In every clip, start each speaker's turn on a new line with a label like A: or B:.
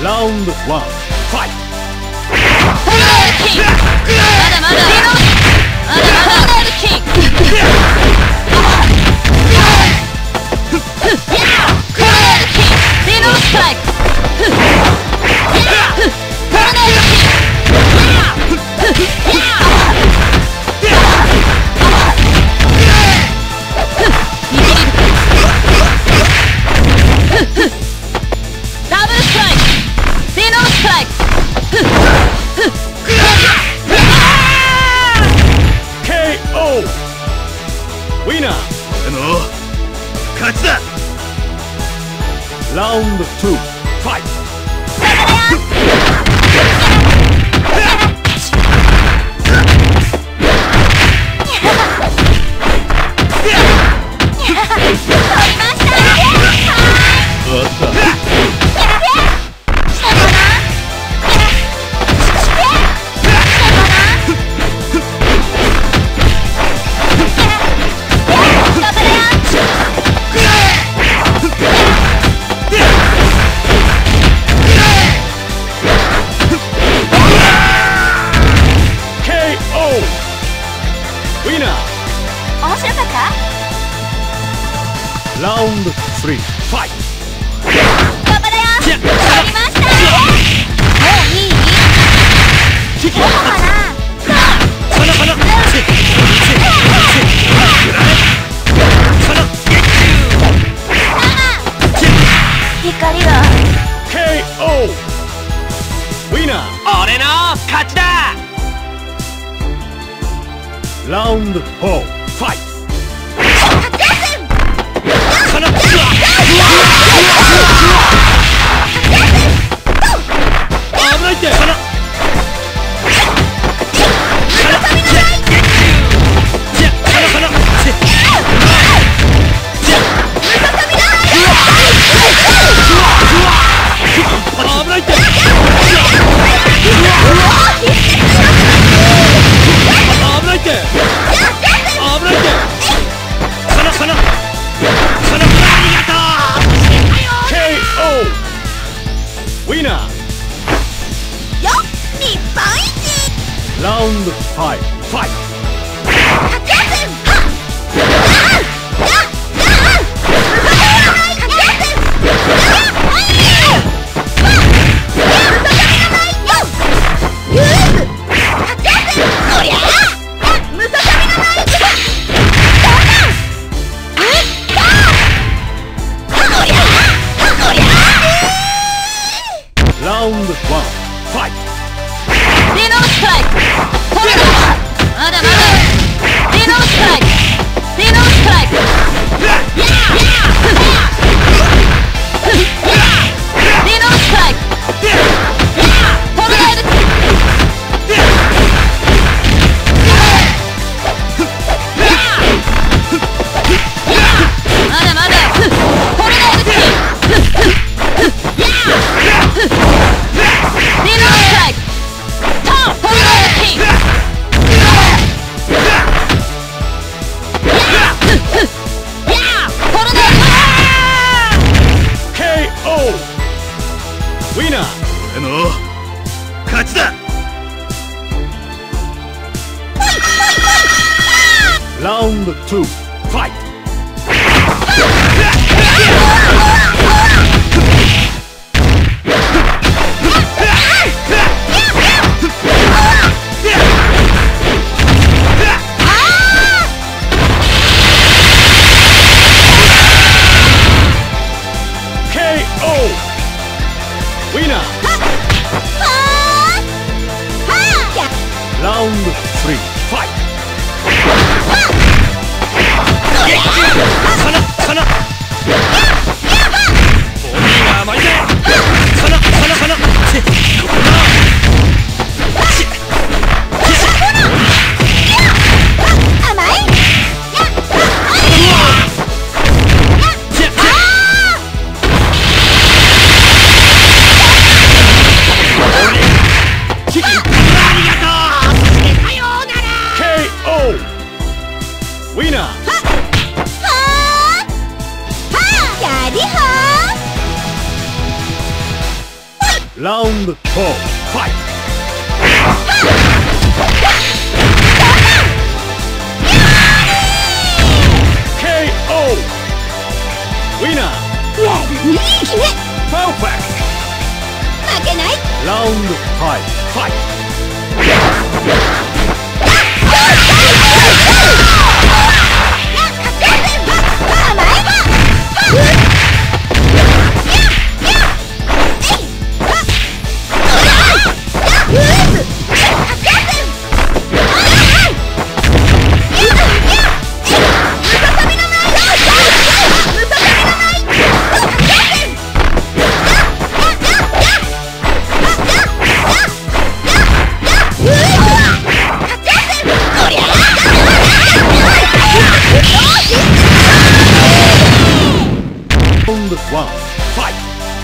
A: ラウンド1ファイト。
B: まだまだキング。デノストライク。ダブルストライク。デノストライク。
A: KO ウィナー。
C: 俺の勝ちだ。
A: ラウンド2ファイト。
B: 面白かった？
A: ラウンド3ファイト。
B: パパだよ。やりました。もういい？そうかな。光が
A: KO ウィナー。
C: 俺の勝ちだ。
A: ラウンド4ファイト。危ないって。危ないって。ウィナー。
B: よっ、日本一。
A: ラウンド5ファイト。ラウンド1ファイト。
B: デノストライク。これだ。まだまだデノストライク。デノストライク。デノストライク。トルネードキック。まだまだトルネードキック。デノストライク。トルネードキック。
A: KO ウィナー。
C: 俺の勝ちだ。
A: ラウンド2ファイト。ウィナー。ラウンド3ファイト。ウィナー。 Round 4 Fight! KO! Winner!
B: いい決め
A: Perfect!
B: 負けない
A: Round 5 Fight! 1 Fight!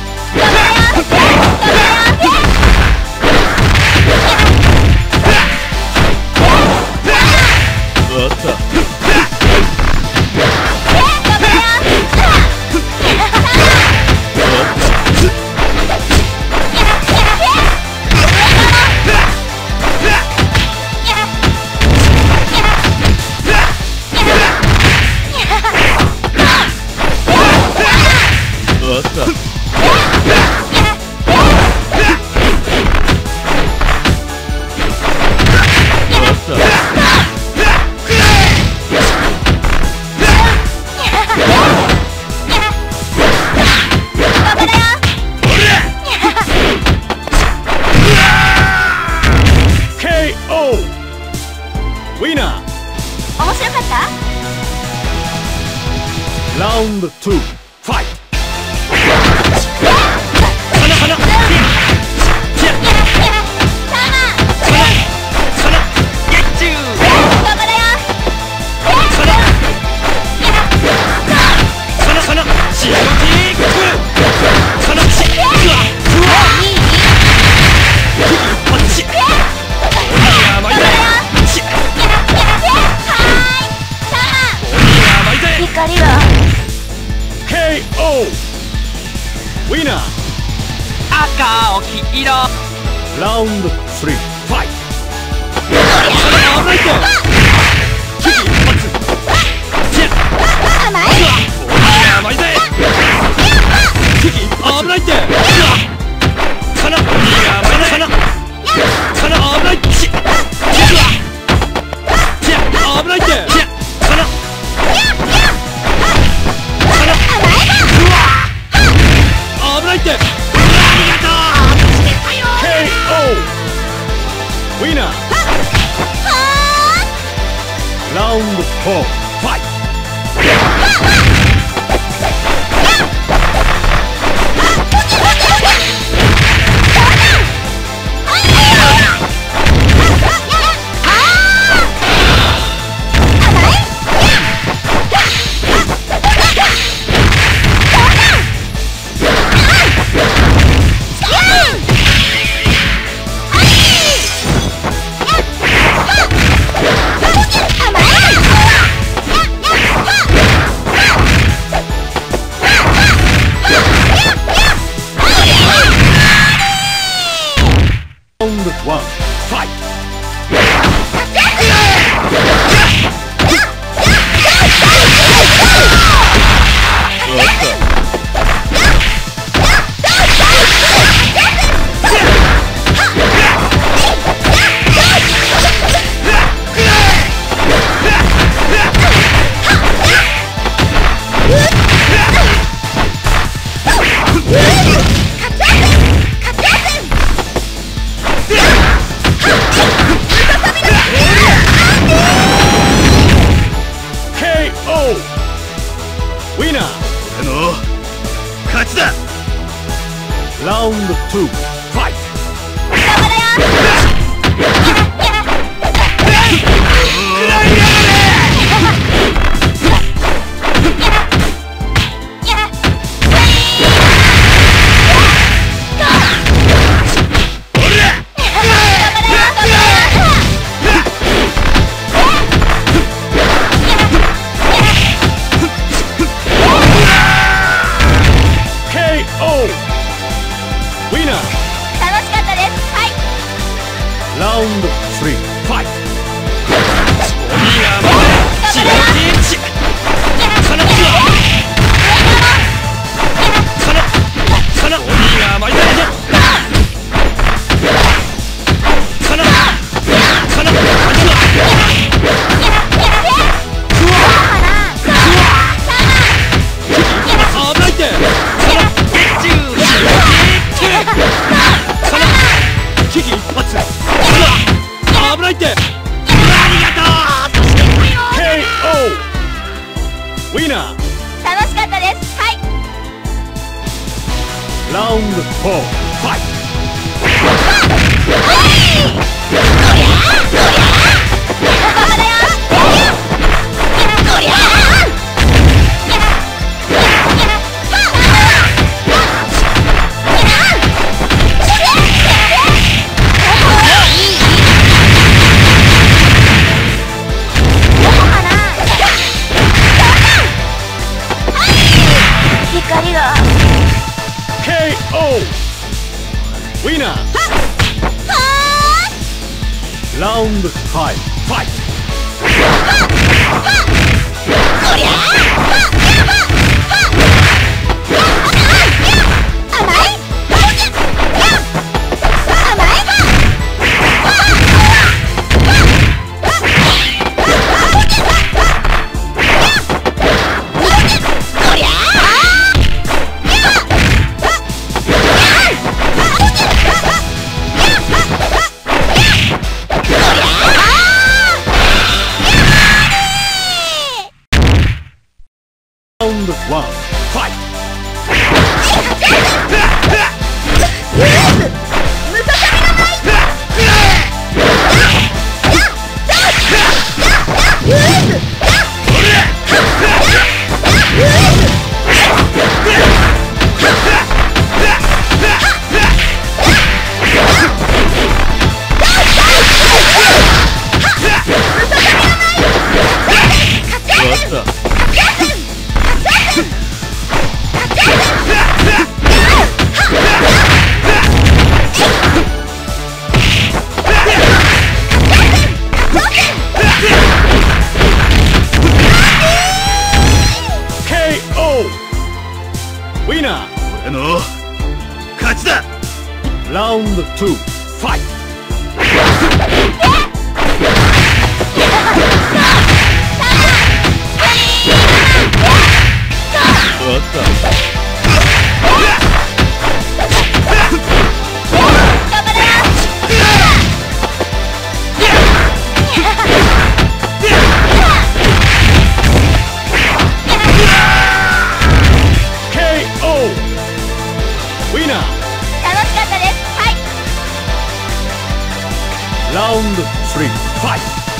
A: ラウンド2ファイト。KO ウィナー赤青黄色ラウンド3ファイト。危ないってかな危ないってウィナーラウンド4ファイト。One, fight!ウィナー俺の勝ちだ。ラウンド2ファイト。ウィナー Round 3 Fight 危ないって。ありがとう。 KO ウィナー。
B: 楽しかったです。はい。
A: ラウンド4ファイト。
B: 光が
A: KO ウィナー。ラウンド5ファイト。
B: こりゃ甘い
A: ラウンド1ファイト。ウィナー。
C: 俺の勝ちだ。
A: ラウンド2ファイト。終わった。ウィナー。
B: 楽しかったです。はい。
A: ラウンド3ファイト。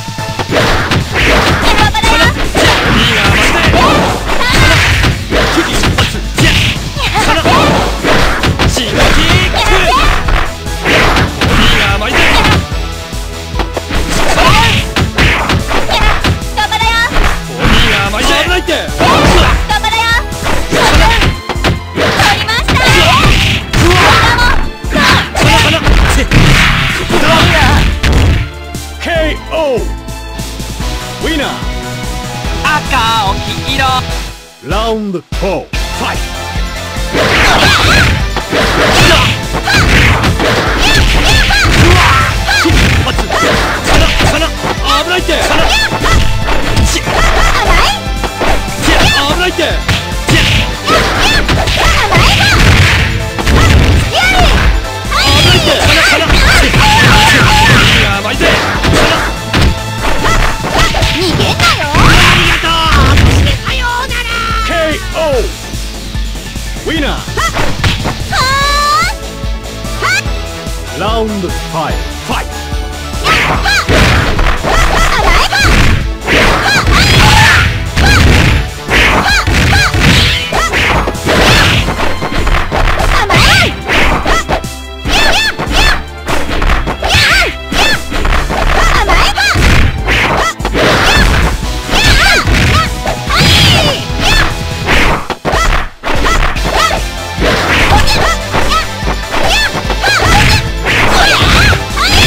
A: ウィナー。赤青黄色。ラウンド4ファイト。危ないって。危ないって。ウィナー。ラウンド5ファイト。
B: こりゃ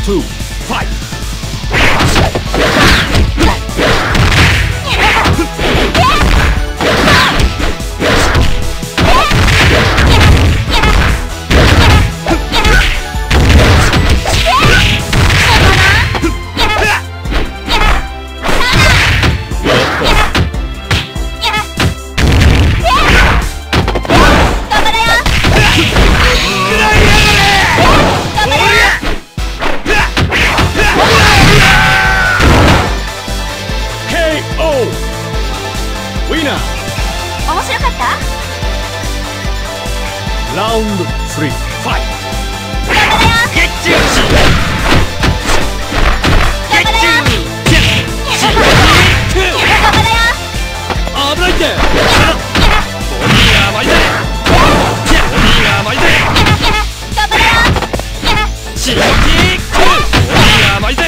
A: 2 fight. ウィナー。
B: 面白かった？
A: ラウンド3ファイト。
C: ゲッチューゲッチュー
A: 危ないって。
C: 鬼が甘いぜ。鬼が甘いぜ。シロキック。鬼が甘いぜ。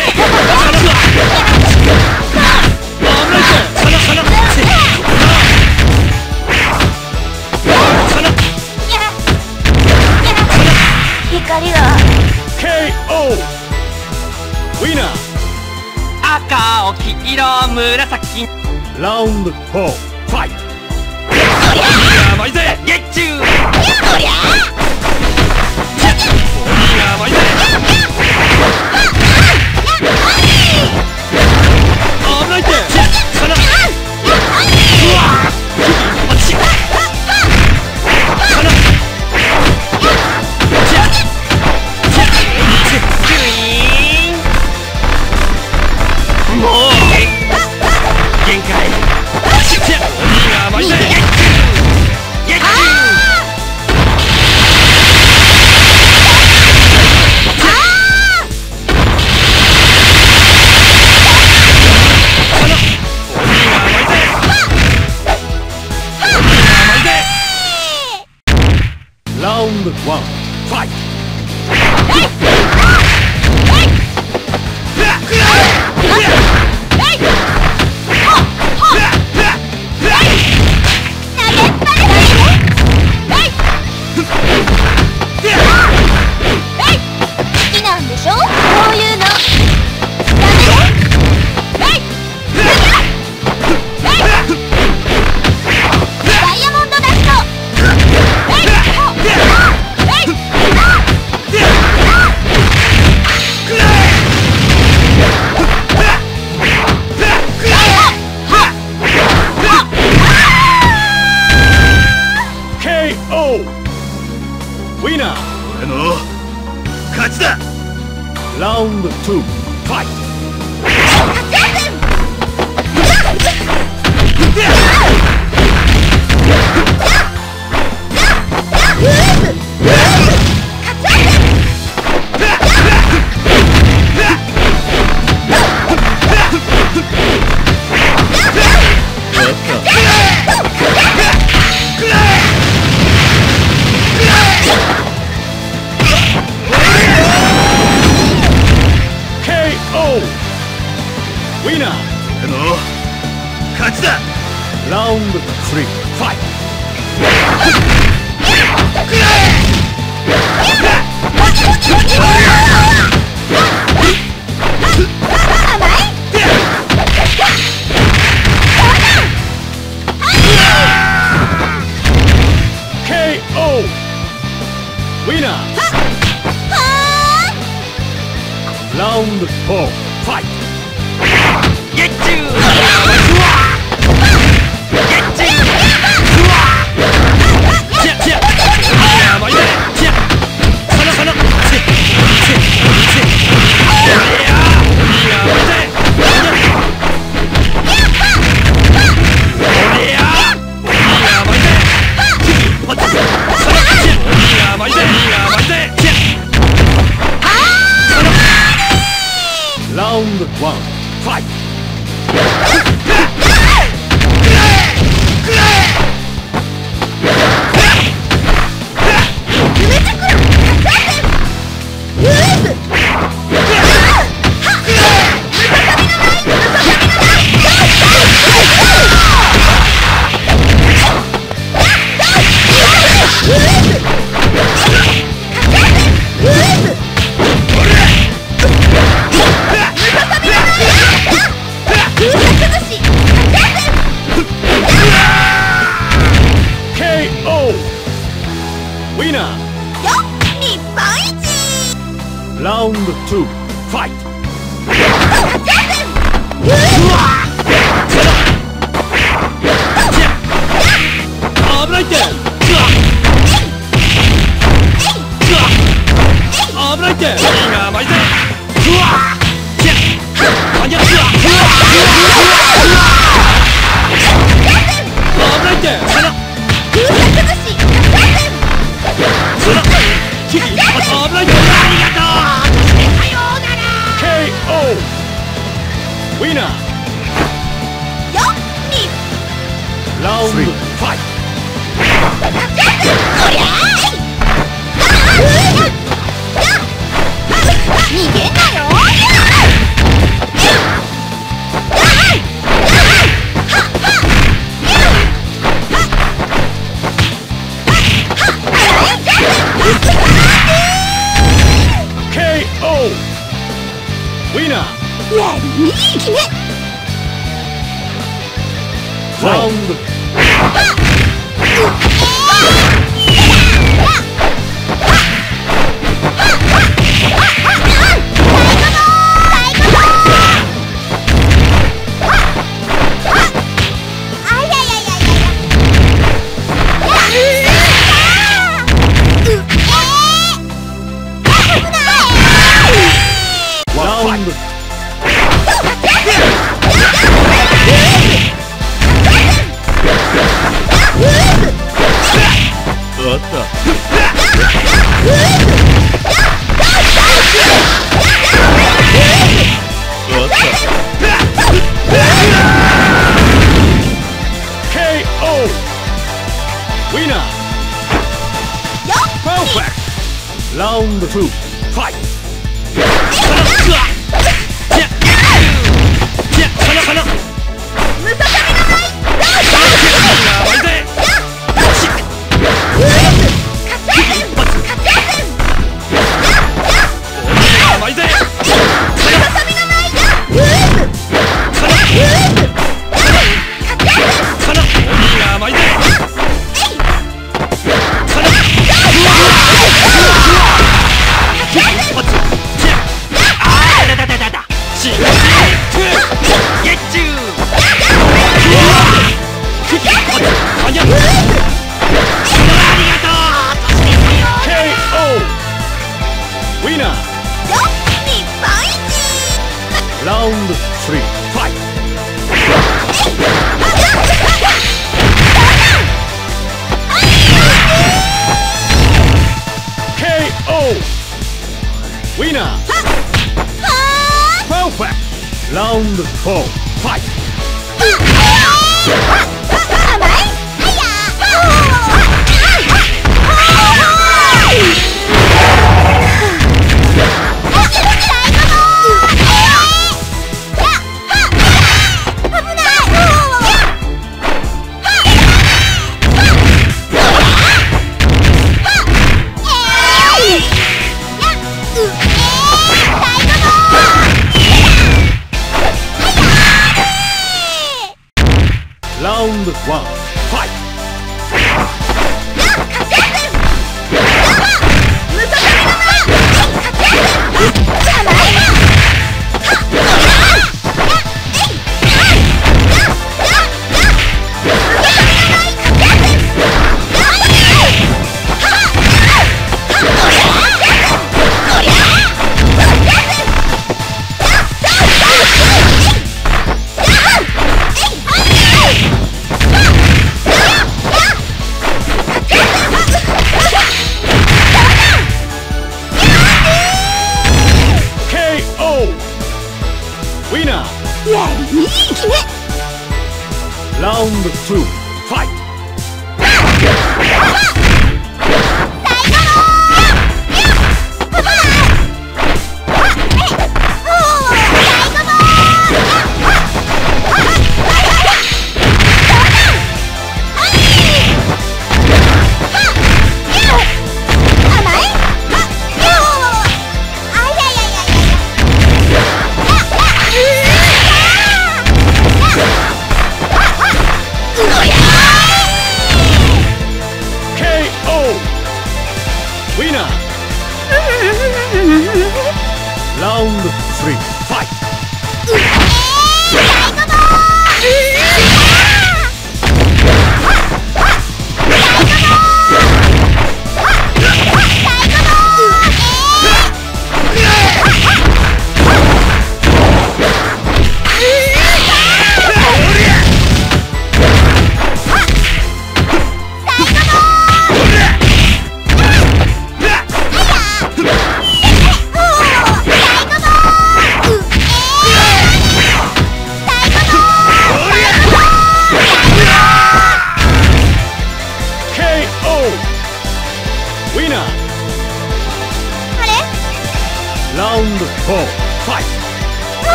B: 光が
A: KO ウィナー。
C: 赤、青、黄色、紫。
A: ラウンド4ファイト。
C: 鬼が甘いぜ。ゲッチュー。鬼が甘いぜ。
A: 危ないって。
C: 限界。鬼が甘いぜ。ゲッチュー。
A: ラウンド1ファイト。ウィナー。
C: 俺の勝ちだ。
A: ラウンド2ファイト。ウィナー。
C: 俺の勝ちだ。
A: ラウンド3ファイト。KO ウィナー。ラウンド4ファイト。
C: ゲッチュー。
A: ラウンド1ファイト。 two, fight!
C: 危ないって。危ないって。いいが甘いぜ。危ないって。危ないって。ありがとう。さようなら。
A: KO! Winner! ラウンドファイト！
B: 逃げんなよ。
A: KO! Winner!
B: いい決め。
A: ラウンドラウンド2ファイト！ラウンド3ファイト！ KO! Winner! Perfect! ラウンド4ファイト！ラウンド1ファイト！いい決め！ラウンド2ファイト！
B: うわ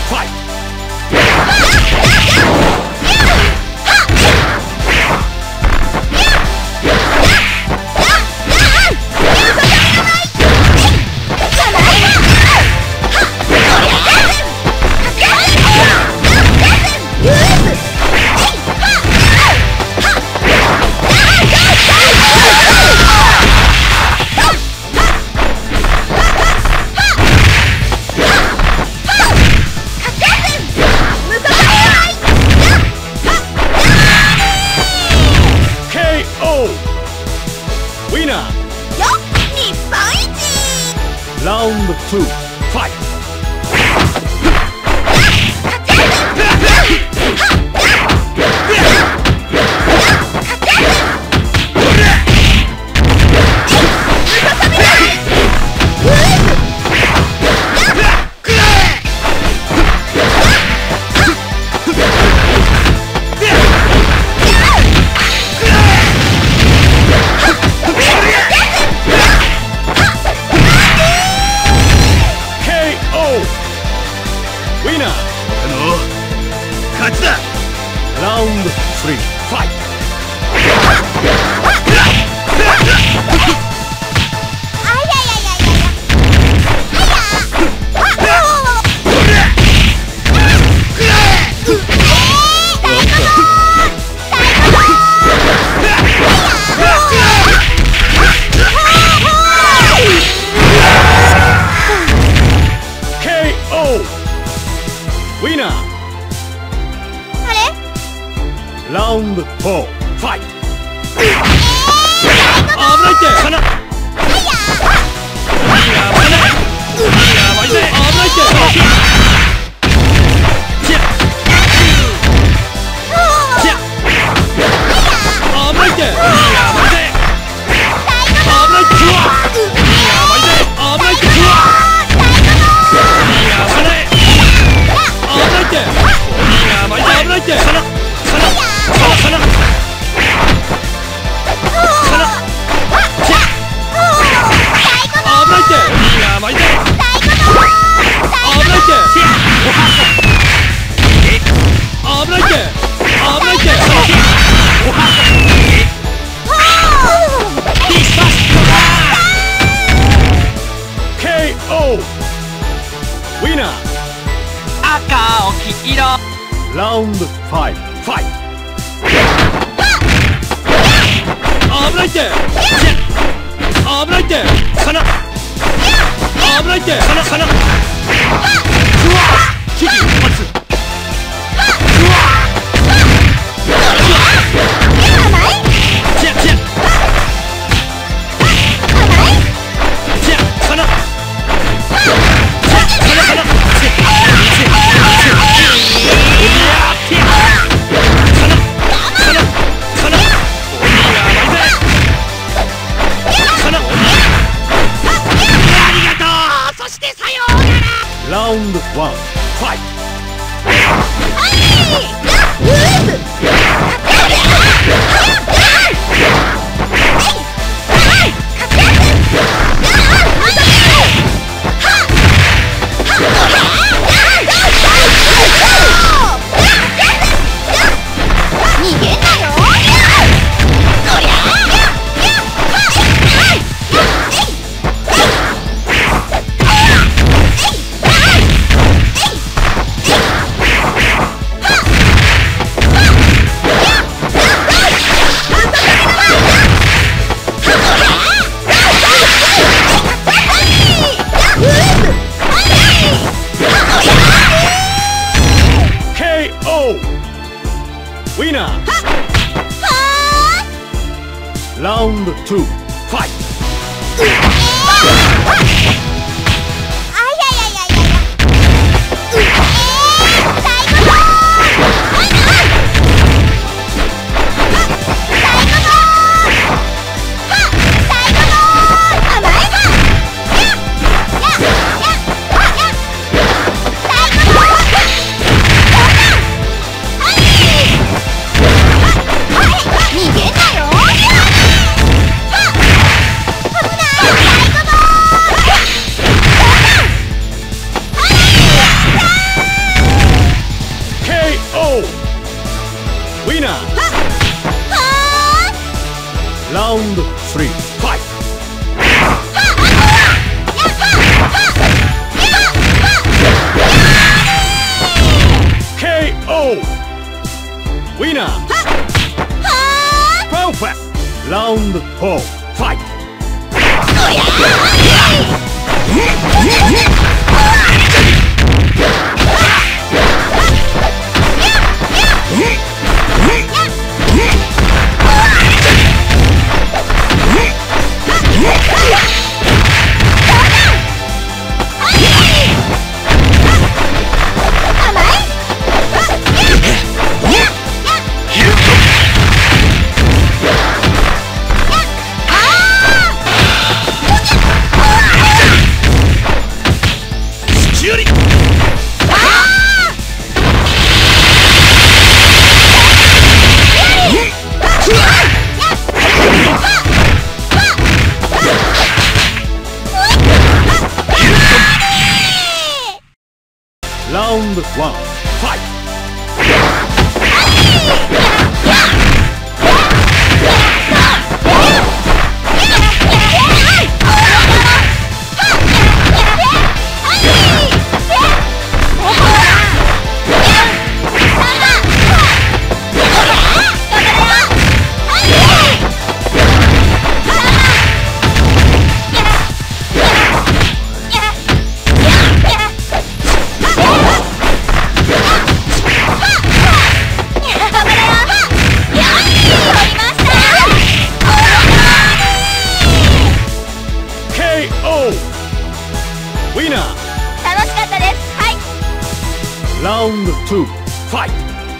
A: ファイラウンド2ファイトラウンド3ファイトウィナーラウンド4ファイト危ないってかなウィナー赤黄色ラウンド5ファイト危ないって危ないってかな危ないってかなかなうわ危機一発うわラウンド1ファイトウィナーラウンド2ファイト逃げんなよ。 KO! Winner! Perfect! Round 4, fight! Round 1, fight! Winner!
B: 楽しかったです。はい。
A: Round 2, fight!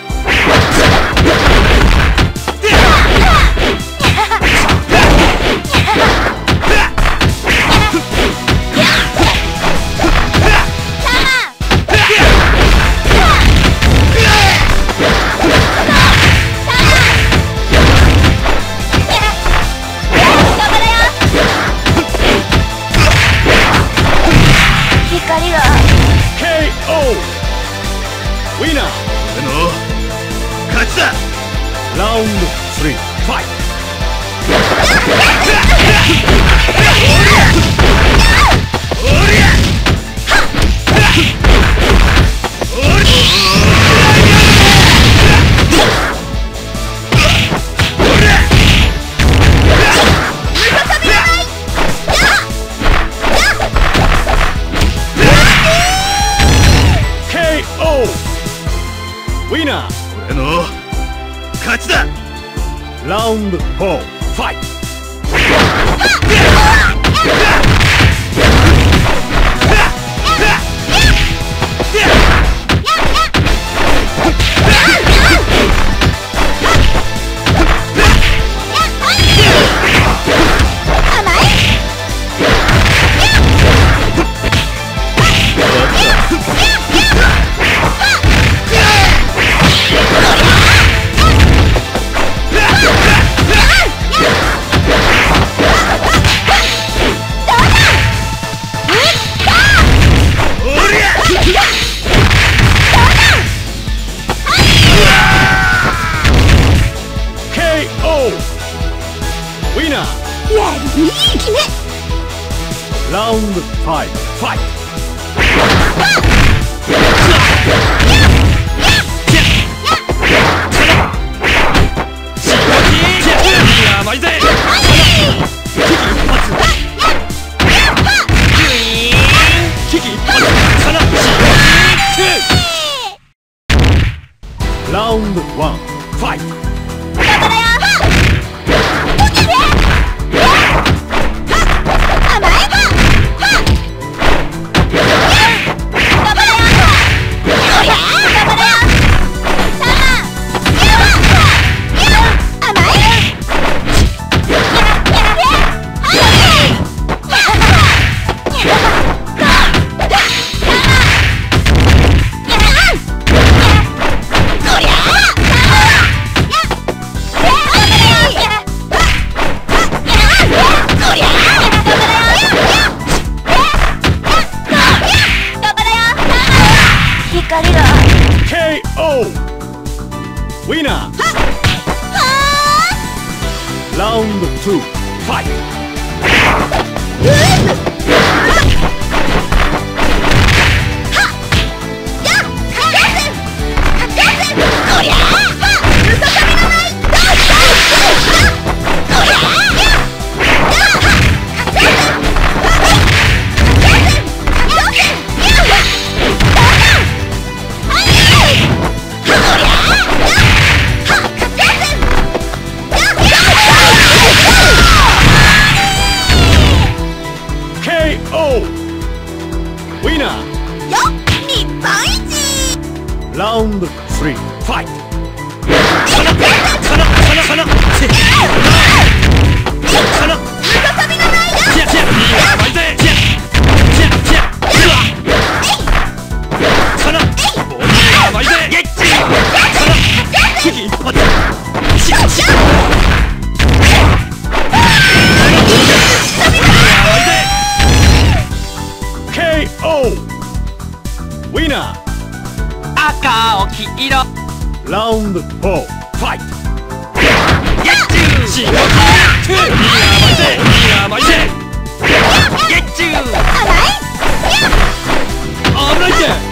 A: KO! Winner!
C: 俺の勝ちだ。
A: Round 3, fight! Winner!
C: 俺の勝ちだ。
A: Round 4, fight! Winner!
B: いい決め。
A: Round 5, fight! Round 1, fight! KO! Winner! Round 2, fight! KO! ラウンド3ファイトウィナー
C: 赤青黄色
A: ラウンド4ファイト
C: ゲッチューしごき2が巻いてゲッチュー
A: 危ないって